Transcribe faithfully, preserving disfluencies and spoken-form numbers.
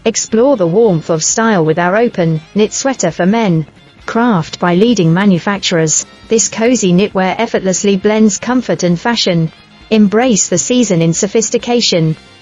Explore the warmth of style with our open, knit sweater for men. Crafted by leading manufacturers, this cozy knitwear effortlessly blends comfort and fashion. Embrace the season in sophistication.